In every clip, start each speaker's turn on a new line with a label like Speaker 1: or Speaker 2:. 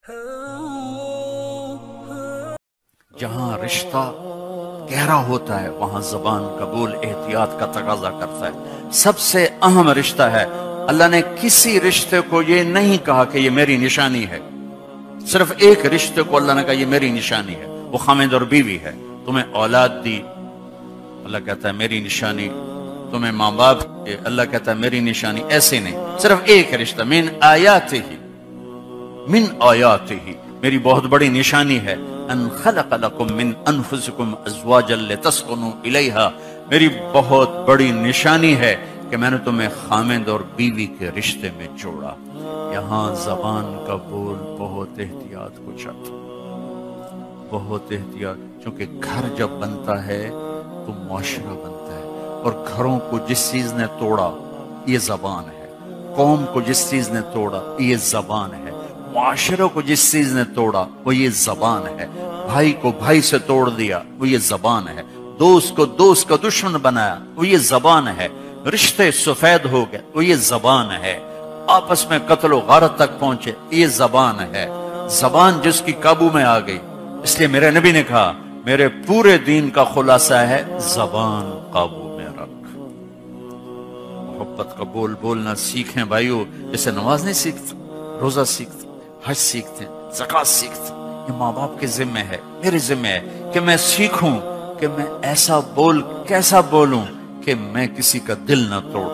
Speaker 1: جہاں رشتہ گہرا ہوتا ہے وہاں زبان قبول احتیاط کا تقاضا کرتا ہے. سب سے اہم رشتہ ہے. اللہ نے کسی رشتے کو یہ نہیں کہا کہ یہ میری نشانی ہے. صرف ایک رشتے کو اللہ نے کہا یہ میری نشانی ہے، وہ خامد اور بیوی ہے. تمہیں اولاد دی، اللہ کہتا ہے میری نشانی. تمہیں ماں باپ دیے، اللہ کہتا ہے میری نشانی. ایسے نہیں، صرف ایک رشتہ. من آیاتہ، من آیاتہ، میری بہت بڑی نشانی ہے. ان خلق لکم من انفسکم ازواجا لتسکنوا الیہا، میری بہت بڑی نشانی ہے کہ میں نے تمہیں خامد اور بیوی کے رشتے میں جوڑا. یہاں زبان کا بول بہت احتیاط کو چاہتا، بہت احتیاط. چونکہ گھر جب بنتا ہے تو معاشرہ بنتا ہے، اور گھروں کو جس چیز نے توڑا یہ زبان ہے. قوم کو جس چیز نے توڑا یہ زبان ہے. معاشرے کو جس چیز نے توڑا وہ یہ زبان ہے. بھائی کو بھائی سے توڑ دیا وہ یہ زبان ہے. دوست کو دوست کا دشمن بنایا وہ یہ زبان ہے. رشتے سفید ہو گئے وہ یہ زبان ہے. آپس میں قتل و غارت تک پہنچے یہ زبان ہے. زبان جس کی قابو میں آ گئی، اس لیے میرے نبی نے کہا میرے پورے دین کا خلاصہ ہے زبان قابو میں رکھ. محبت کا بول بولنا سیکھیں بھائیو. جیسے نماز نہیں سیکھتے، روزہ سیکھتے، حج سیکھتے، زکوٰۃ سیکھتے. یہ ماں باپ کے ذمہ ہے، میرے ذمہ ہے کہ میں سیکھوں کہ میں ایسا بول کیسا بولوں کہ میں کسی کا دل نہ توڑوں،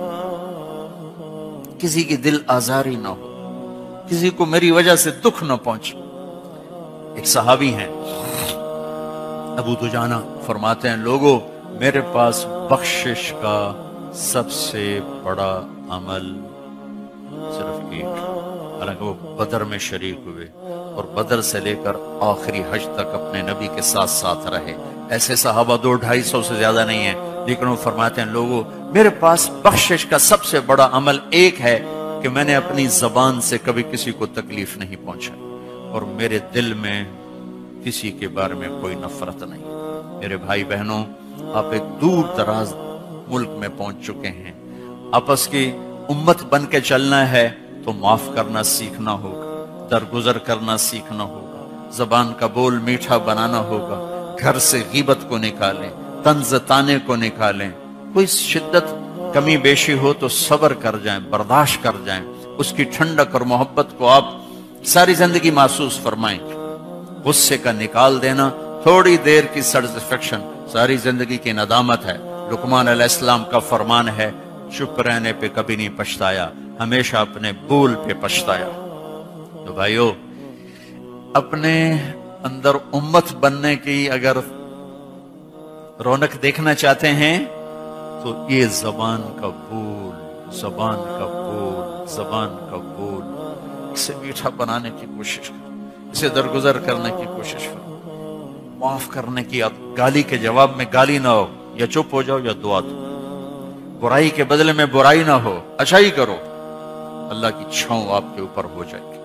Speaker 1: کسی کی دل آزاری نہ ہو، کسی کو میری وجہ سے دکھ نہ پہنچے. ایک صحابی ہیں ابو دجانہ، فرماتے ہیں لوگوں میرے پاس بخشش کا سب سے بڑا عمل صرف ایک. حالانکہ وہ بدر میں شریک ہوئے اور بدر سے لے کر آخری حج تک اپنے نبی کے ساتھ ساتھ رہے. ایسے صحابہ 200-250 سے زیادہ نہیں ہیں، لیکن وہ فرماتے ہیں لوگوں میرے پاس بخشش کا سب سے بڑا عمل ایک ہے کہ میں نے اپنی زبان سے کبھی کسی کو تکلیف نہیں پہنچائی، اور میرے دل میں کسی کے بارے میں کوئی نفرت نہیں. میرے بھائی بہنوں، آپ ایک دور دراز ملک میں پہنچ چکے ہیں. آپس کی امت بن کے چلنا ہے تو معاف کرنا سیکھنا ہوگا، درگزر کرنا سیکھنا ہوگا، زبان کا بول میٹھا بنانا ہوگا. گھر سے غیبت کو نکالیں، طنز طانے کو نکالیں. کوئی شدت کمی بیشی ہو تو صبر کر جائیں، برداشت کر جائیں. اس کی ٹھنڈک اور محبت کو آپ ساری زندگی محسوس فرمائیں. غصے کا نکال دینا تھوڑی دیر کی سیٹسفیکشن ساری زندگی کی ندامت ہے. لقمان علیہ السلام کا فرمان ہے چپ رہنے پہ کبھی نہیں پچھتایا، ہمیشہ اپنے بول پہ پچھتایا. تو بھائیو، اپنے اندر امت بننے کی اگر رونق دیکھنا چاہتے ہیں تو یہ زبان کا بول، زبان کا بول، زبان کا بول، اسے میٹھا بنانے کی کوشش کرو، اسے درگزر کرنے کی کوشش کرو. معاف کرنے کی، گالی کے جواب میں گالی نہ ہو، یا چپ ہو جاؤ یا دعا دو. برائی کے بدلے میں برائی نہ ہو، اچھائی کرو. اللہ کی چھاؤں آپ کے اوپر ہو جائے گی.